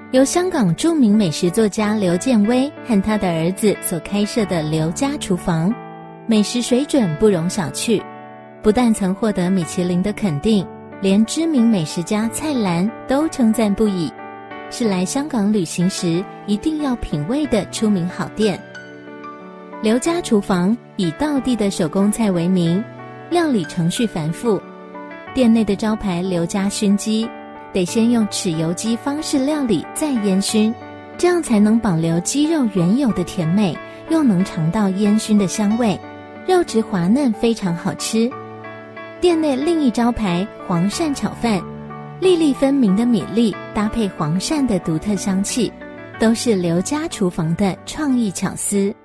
由香港著名美食作家刘建威和他的儿子所开设的刘家厨房，美食水准不容小觑，不但曾获得米其林的肯定，连知名美食家蔡澜都称赞不已，是来香港旅行时一定要品味的出名好店。刘家厨房以道地的手工菜为名，料理程序繁复，店内的招牌刘家熏鸡得先用豉油鸡方式料理再烟熏，这样才能保留鸡肉原有的甜美，又能尝到烟熏的香味，肉质滑嫩，非常好吃。店内另一招牌黄鳝炒饭，粒粒分明的米粒搭配黄鳝的独特香气，都是刘家厨房的创意巧思。